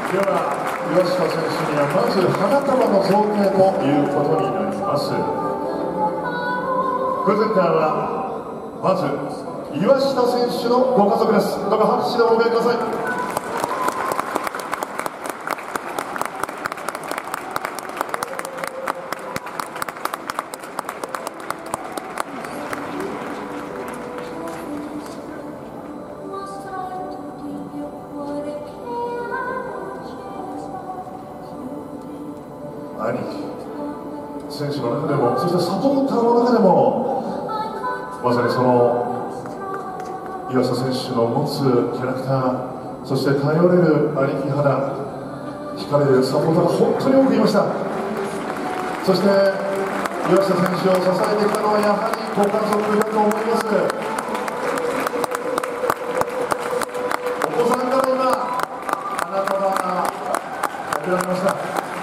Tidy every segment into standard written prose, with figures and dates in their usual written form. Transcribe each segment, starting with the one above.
では岩下選手にはまず花束の贈呈ということになります。プレゼンターはまず岩下選手のご家族です。どうか拍手でお迎えください。選手の中でも、そしてサポーターの中でも、まさにその岩下選手の持つキャラクター、そして頼れる兄貴肌、惹かれるサポーターが本当に多くいました。そして岩下選手を支えてきたのはやはりご家族だと思います。お子さんから今花束が贈られました。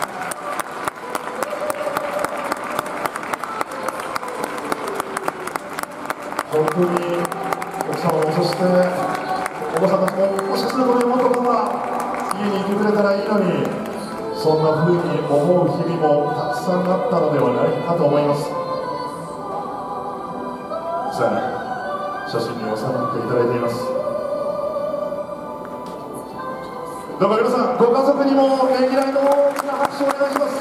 本当に奥様も、そしてお子さんたちも、もしかするともっとパパ家にいてくれたらいいのに、そんな風に思う日々もたくさんあったのではないかと思います。さあ、写真に収まっていただいています。どうか皆さん、ご家族にもねぎらいの大きな拍手をお願いします。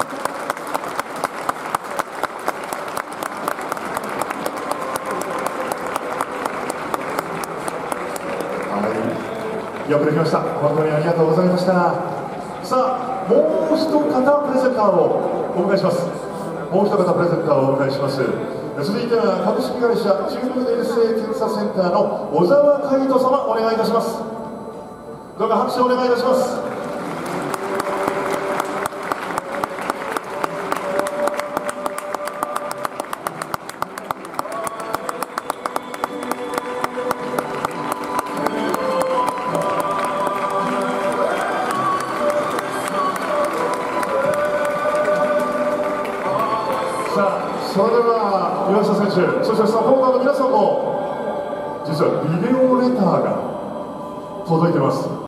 よくできました。本当にありがとうございました。さあ、もう一方プレゼンターをお迎えします。もう一方プレゼンターをお迎えします。続いては株式会社中部衛生検査センターの小沢海人様、お願いいたします。どうか拍手をお願いいたします。それでは岩下選手、そしてサポーターの皆さんも実はビデオレターが届いてます。